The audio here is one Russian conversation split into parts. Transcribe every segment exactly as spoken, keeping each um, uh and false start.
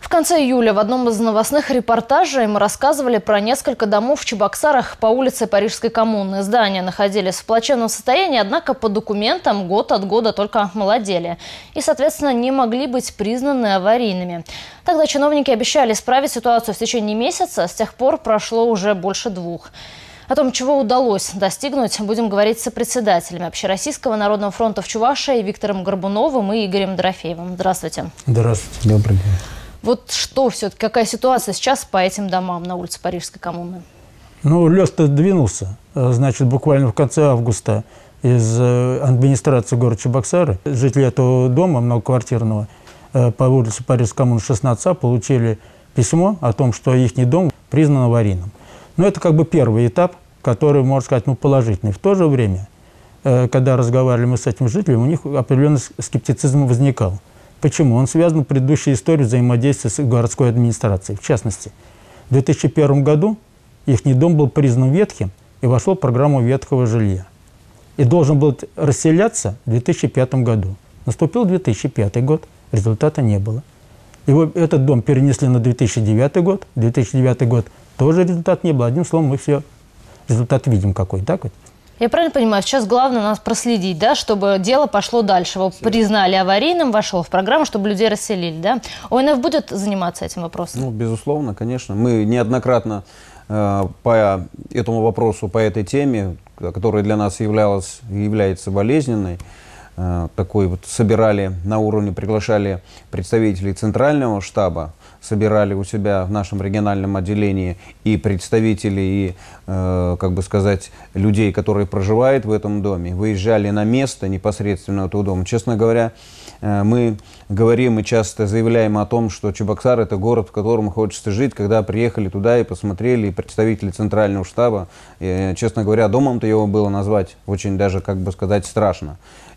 В конце июля в одном из новостных репортажей мы рассказывали про несколько домов в Чебоксарах по улице Парижской коммуны. Здания находились в плачевном состоянии, однако по документам год от года только молодели. И, соответственно, не могли быть признаны аварийными. Тогда чиновники обещали исправить ситуацию в течение месяца. С тех пор прошло уже больше двух. О том, чего удалось достигнуть, будем говорить с сопредседателями Общероссийского народного фронта в Чувашии Виктором Горбуновым и Игорем Дорофеевым. Здравствуйте. Здравствуйте. Добрый день. Вот что все-таки, какая ситуация сейчас по этим домам на улице Парижской коммуны? Ну, лед-то двинулся. Значит, буквально в конце августа из администрации города Чебоксары жители этого дома многоквартирного по улице Парижской коммуны шестнадцать А получили письмо о том, что их дом признан аварийным. Но это как бы первый этап, который, можно сказать, ну, положительный. В то же время, когда разговаривали мы с этими жителями, у них определенный скептицизм возникал. Почему? Он связан с предыдущей историей взаимодействия с городской администрацией. В частности, в две тысячи первом году их дом был признан ветхим и вошел в программу ветхого жилья. И должен был расселяться в две тысячи пятом году. Наступил две тысячи пятый год, результата не было. Его, этот дом перенесли на две тысячи девятый год. две тысячи девятый год тоже результата не было. Одним словом, мы все результат видим какой, так вот? Я правильно понимаю, сейчас главное нас проследить, да, чтобы дело пошло дальше. Его признали аварийным, вошел в программу, чтобы людей расселили, да? ОНФ будет заниматься этим вопросом? Ну, безусловно, конечно. Мы неоднократно э, по этому вопросу, по этой теме, которая для нас являлась, является болезненной, э, такой вот собирали на уровне, приглашали представителей Центрального штаба, собирали у себя в нашем региональном отделении и представителей, и, э, как бы сказать, людей, которые проживают в этом доме, выезжали на место непосредственно этого дома. Честно говоря, э, мы говорим и часто заявляем о том, что Чебоксар – это город, в котором хочется жить. Когда приехали туда и посмотрели, и представители Центрального штаба, э, честно говоря, домом-то его было назвать очень даже, как бы сказать, страшно.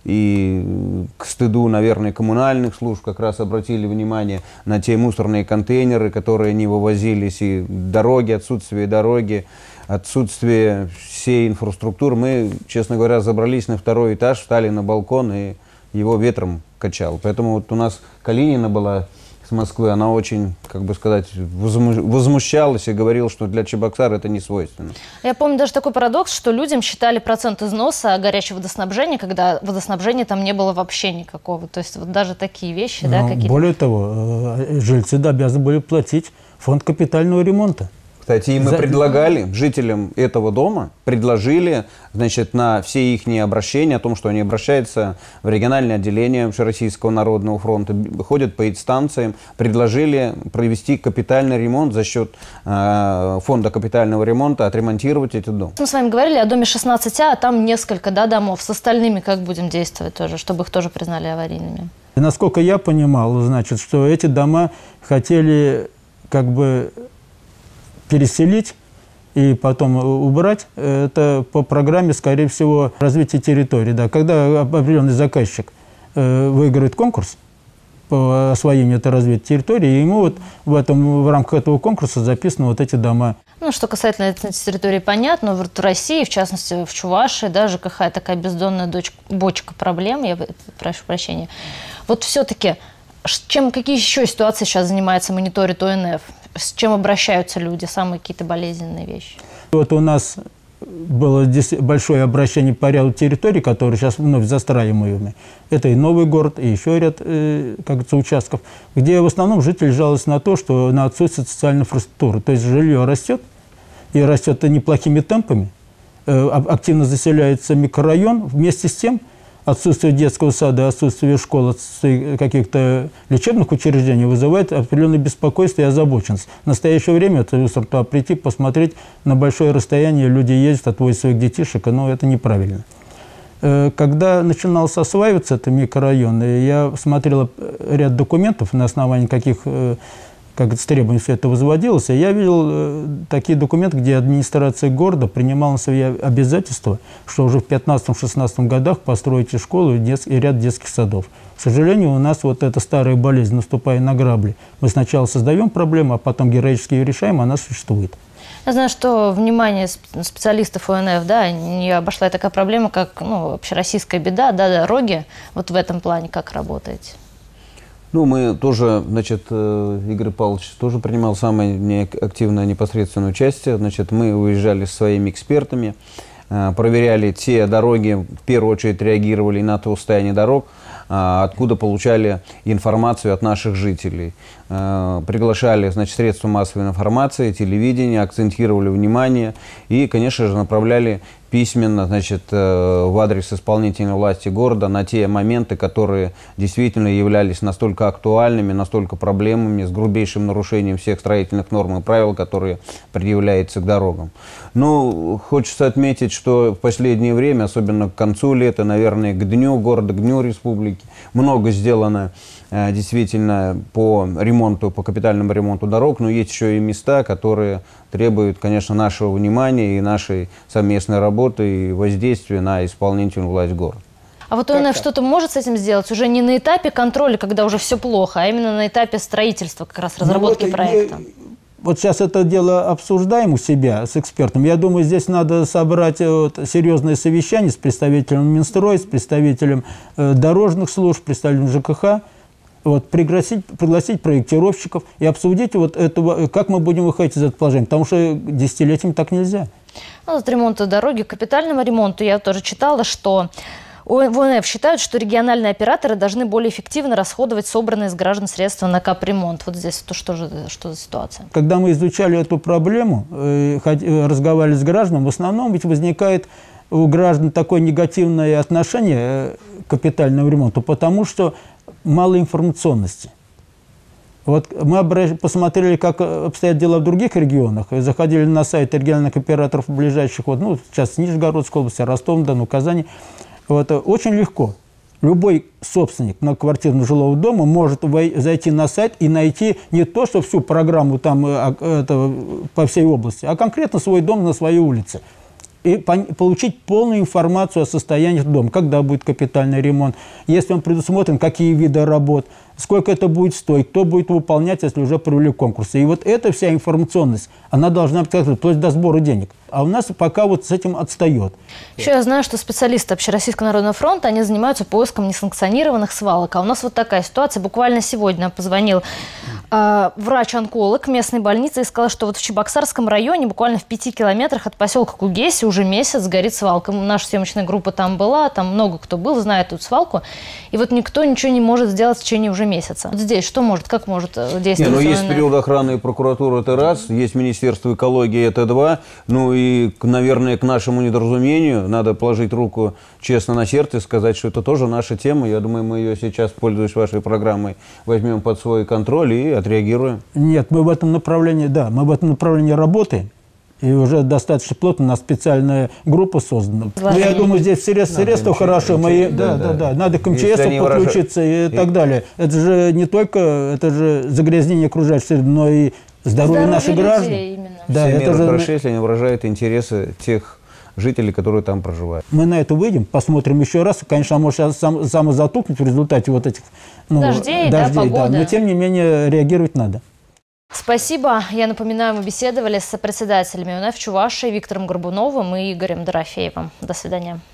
И к стыду, наверное, коммунальных служб как раз обратили внимание на те мусорные контейнеры, которые не вывозились, и дороги, отсутствие дороги, отсутствие всей инфраструктуры. Мы, честно говоря, забрались на второй этаж, встали на балкон, и его ветром качало. Поэтому вот у нас Калинина была с Москвы, она очень, как бы сказать, возмущалась и говорила, что для Чебоксара это не свойственно. Я помню даже такой парадокс, что людям считали процент износа горячего водоснабжения, когда водоснабжения там не было вообще никакого. То есть вот даже такие вещи, да, какие-то. Более того, жильцы обязаны были платить фонд капитального ремонта. Кстати, и мы За... предлагали жителям этого дома, предложили, значит, на все их обращения о том, что они обращаются в региональное отделение Общероссийского народного фронта, ходят по инстанциям, предложили провести капитальный ремонт за счет э, фонда капитального ремонта, отремонтировать этот дом. Мы с вами говорили о доме шестнадцать А, а там несколько, да, домов. С остальными как будем действовать тоже, чтобы их тоже признали аварийными? И насколько я понимал, значит, что эти дома хотели как бы переселить и потом убрать, это по программе, скорее всего, развития территории. Да. Когда определенный заказчик э, выиграет конкурс по освоению этой развития территории, ему вот в, этом, в рамках этого конкурса записаны вот эти дома. Ну, что касательно этой территории, понятно. В России, в частности, в Чувашии, да, ЖКХ – такая бездонная дочка, бочка проблем, я прошу прощения. Вот все-таки, чем, какие еще ситуации сейчас занимается, мониторит ОНФ? С чем обращаются люди, самые какие-то болезненные вещи? Вот у нас было здесь большое обращение по ряду территорий, которые сейчас вновь застраиваемые. Это и Новый город, и еще ряд, э, как говорится, участков, где в основном жители жалуются на то, что на отсутствие социальной инфраструктуры. То есть жилье растет, и растет неплохими темпами, э, активно заселяется микрорайон, вместе с тем отсутствие детского сада, отсутствие школ, отсутствие каких-то лечебных учреждений вызывает определенное беспокойство и озабоченность. В настоящее время это прийти, посмотреть на большое расстояние, люди ездят, отвозят своих детишек, но это неправильно. Когда начинался осваиваться этот микрорайон, я смотрел ряд документов, на основании каких, как с требованием все это возводилось, и я видел такие документы, где администрация города принимала на свои обязательства, что уже в пятнадцатом-шестнадцатом годах построить и школу, и ряд детских садов. К сожалению, у нас вот эта старая болезнь, наступая на грабли. Мы сначала создаем проблему, а потом героически ее решаем, она существует. Я знаю, что внимание специалистов ОНФ, да, не обошла такая проблема, как, ну, общероссийская беда, да, дороги. Вот в этом плане как работаете? Ну, мы тоже, значит, Игорь Павлович тоже принимал самое активное непосредственное участие. Значит, мы уезжали со своими экспертами, проверяли те дороги, в первую очередь реагировали на то состояние дорог, откуда получали информацию от наших жителей. Приглашали, значит, средства массовой информации, телевидение, акцентировали внимание и, конечно же, направляли письменно, значит, в адрес исполнительной власти города на те моменты, которые действительно являлись настолько актуальными, настолько проблемами, с грубейшим нарушением всех строительных норм и правил, которые предъявляются к дорогам. Ну, хочется отметить, что в последнее время, особенно к концу лета, наверное, к дню города, к дню республики, много сделано действительно по ремонту, по капитальному ремонту дорог, но есть еще и места, которые требуют, конечно, нашего внимания и нашей совместной работы и воздействия на исполнительную власть города. А вот ОНФ что-то может с этим сделать? Уже не на этапе контроля, когда уже все плохо, а именно на этапе строительства, как раз разработки ну, вот, проекта? Я, вот сейчас это дело обсуждаем у себя с экспертом. Я думаю, здесь надо собрать вот, серьезное совещание с представителем Минстрой, с представителем э, дорожных служб, представителем ЖКХ. Вот, пригласить, пригласить проектировщиков и обсудить, вот этого, как мы будем выходить из этого положения. Потому что десятилетиями так нельзя. Ну, от ремонта дороги к капитальному ремонту я тоже читала, что в ОНФ считают, что региональные операторы должны более эффективно расходовать собранные с граждан средства на капремонт. Вот здесь то, что, же, что за ситуация? Когда мы изучали эту проблему, э, разговаривали с гражданами, в основном ведь возникает у граждан такое негативное отношение к капитальному ремонту, потому что мало информационности. Вот мы посмотрели, как обстоят дела в других регионах, заходили на сайт региональных операторов ближайших, вот, ну, сейчас Нижегородской области, Ростов-на-Дону, Казани. Вот, очень легко. Любой собственник многоквартирного жилого дома может зайти на сайт и найти не то, что всю программу там, это, по всей области, а конкретно свой дом на своей улице. И получить полную информацию о состоянии дома, когда будет капитальный ремонт, если он предусмотрен, какие виды работ, сколько это будет стоить, кто будет выполнять, если уже провели конкурсы. И вот эта вся информационность, она должна быть вплоть до сбора денег. А у нас пока вот с этим отстает. Еще я знаю, что специалисты Общероссийского народного фронта, они занимаются поиском несанкционированных свалок. А у нас вот такая ситуация. Буквально сегодня позвонил э, врач-онколог местной больницы и сказал, что вот в Чебоксарском районе, буквально в пяти километрах от поселка Кугеси, уже месяц горит свалка. Наша съемочная группа там была, там много кто был, знает эту свалку. И вот никто ничего не может сделать в течение уже месяца. Вот здесь что может, как может действовать? Не, ну, есть период охраны и прокуратуры, это раз, есть Министерство экологии, это два, ну и, наверное, к нашему недоразумению надо положить руку честно на сердце и сказать, что это тоже наша тема. Я думаю, мы ее сейчас, пользуясь вашей программой, возьмем под свой контроль и отреагируем. Нет, мы в этом направлении, да, мы в этом направлении работаем. И уже достаточно плотно, у нас специальная группа создана. Но я думаю, здесь средства, средства хорошо. Мы, да, да, да, да. Надо к эм че эсу подключиться выражают... и так далее. Это же не только это же загрязнение окружающей среды, но и здоровье, здоровье наших граждан. Да, все это меры же... хороши, если они выражают интересы тех жителей, которые там проживают. Мы на это выйдем, посмотрим еще раз. Конечно, может сейчас сам, самозатупнуть в результате вот этих ну, дождей, дождей, да, погода. Да, но тем не менее реагировать надо. Спасибо. Я напоминаю, мы беседовали с председателями ОНФ Чувашии Виктором Горбуновым и Игорем Дорофеевым. До свидания.